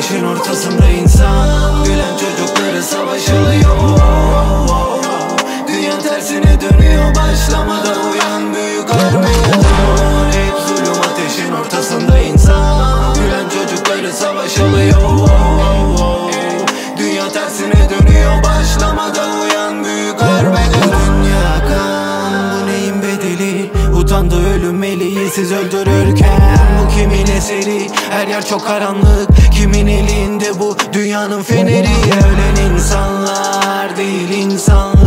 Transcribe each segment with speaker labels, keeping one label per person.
Speaker 1: ateşin ortasında insan. Gülen çocukları savaş alıyor. Dünya tersine dönüyor, başlamada uyan büyük Armageddon. Hep zulüm, ateşin ortasında insan. Gülen çocukları savaş alıyor. Dünya tersine dönüyor, başlamada uyan büyük Armageddon. Dünya kan, bu neyin bedeli? Utandı ölüm meleği siz öldürürken. Bu kimin eseri? Her yer çok karanlık. Kimin elinde bu dünyanın feneri? Ölen insanlar değil insanlık.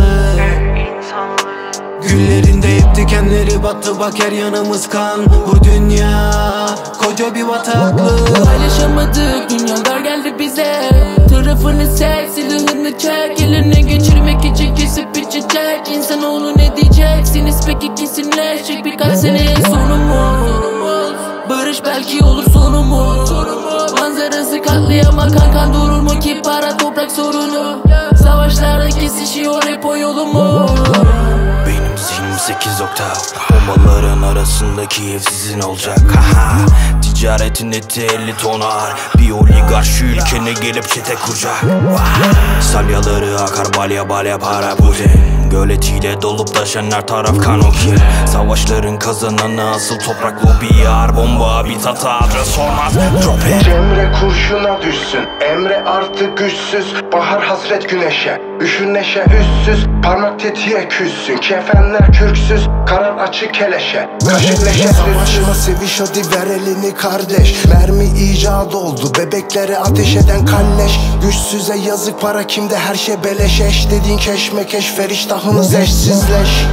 Speaker 1: Güllerinde hep dikenleri battı, bak her yanımız kan. Bu dünya koca bir bataklık.
Speaker 2: Paylaşamadık, dünyalar geldi bize. Tarafını seç, silahını çek. Eline geçirmek için kesip içecek. İnsanoğlu ne diyeceksiniz peki, kesinleşecek birkaç sene sonumuz. Barış belki olur sonumuz. Manzarası katliama, kankan durur mu ki para toprak sorunu? Savaşlarda kesişiyor hep o yolumuz.
Speaker 3: Benim zihnim 8 oktav, bombaların arasındaki ev sizin olacak. Haha, ticaretin eti 50 tonar. Bir oligarş şu ülkene gelip çete kuracak. Salyaları akar balya balya para putin. Göletiyle dolup taşan her taraf kan okey. Savaşların kazananı asıl toprak lobi yar. Bomba habitat adres sormaz drop it.
Speaker 4: Cemre kurşuna düşsün, Emre artık güçsüz. Bahar hasret güneşe, üşür neşe üstsüz. Parmak tetiğe küssün, kefenler kürksüz. Karar açık keleşe, kaşık leşe
Speaker 5: Savaşma seviş hadi ver elini kardeş. Mermi icat oldu, bebeklere ateş eden kalleş. Güçsüze yazık, para kimde, her şey beleş. Eş dediğin keşmekeş, feriştahınız eşsizleş.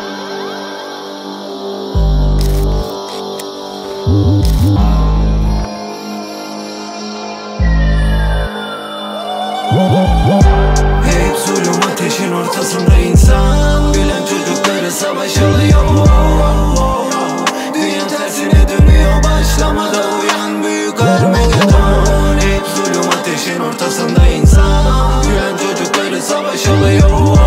Speaker 1: Hep zulüm, ateşin ortasında insan. Gülen çocukları savaş alıyor. Dünya tersine dönüyor, başlamada uyan büyük Armageddon. Hep zulüm, ateşin ortasında insan. Gülen çocukları savaş alıyor.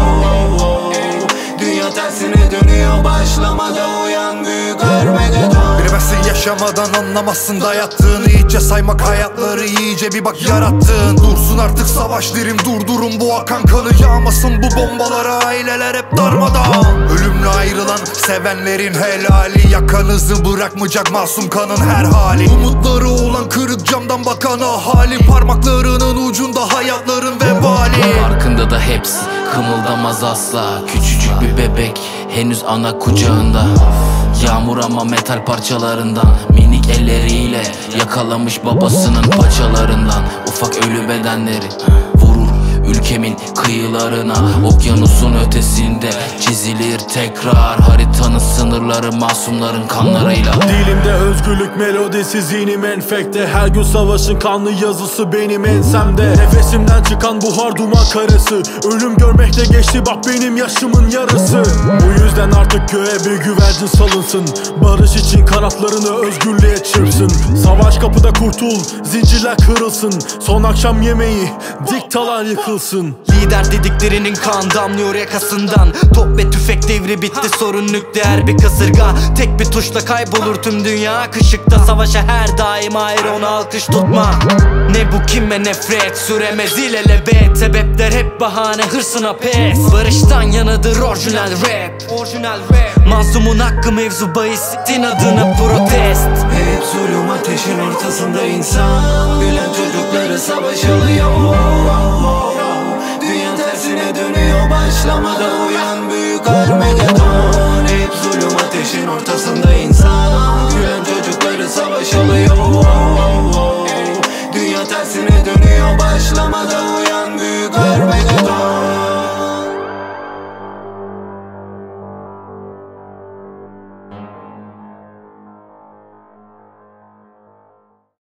Speaker 1: Dünya tersine dönüyor, başlamada uyan büyük Armageddon.
Speaker 6: Bilemezsin yaşamadan, anlamazsın dayattığını. İyice saymak hayatları, iyice bir bak yarattığın. Dursun artık savaş derim, durdurun bu akan kanı. Yağmasın bu bombalara, aileler hep darmadağın. Ölümle ayrılan sevenlerin helali. Yakan hızı bırakmayacak masum kanın her hali. Umutları olan kırık camdan bakan ahali. Parmaklarının ucunda hayatların vebali.
Speaker 2: Farkında da hepsi, kımıldamaz asla. Küçücük bir bebek henüz ana kucağında. Yağmur ama metal parçalarından. Minik elleriyle yakalamış babasının paçalarından. Ufak ölü bedenleri vurur ülkemin kıyılarına. Okyanusun ötesinde çizilir tekrar haritanın sınırları masumların kanlarıyla.
Speaker 7: Dilimde özgürlük melodisi, zihnim enfekte. Her gün savaşın kanlı yazısı benim ensemde. Nefesimden çıkan buhar duman karası. Ölüm görmekte geçti bak benim yaşımın yarısı. Bu yüzden artık göğe bir güvercin salınsın. Barış için kanatlarını özgürlüğe çırpsın. Savaş kapıda kurtul, zincirler kırılsın. Son akşam yemeği, diktalar yıkılsın.
Speaker 3: Lider dediklerinin kan damlıyor yakasından. Top ve tüfek devri bitti, sorun nükleer bir kasırga. Tek bir tuşla kaybolur tüm dünya akışıkta. Savaşa her daim ayrı, ona alkış tutma. Ne bu kime nefret, süremez ilelebet. Sebepler hep bahane, hırsına pes. Barıştan yanıdır orijinal rap. Masumun hakkı mevzu bahis, din adına protest.
Speaker 1: Hep zulüm, ateşin ortasında insan. Gülen çocukları savaş alıyor. Dünya tersine dönüyor, başlamada uyan büyük Armageddon.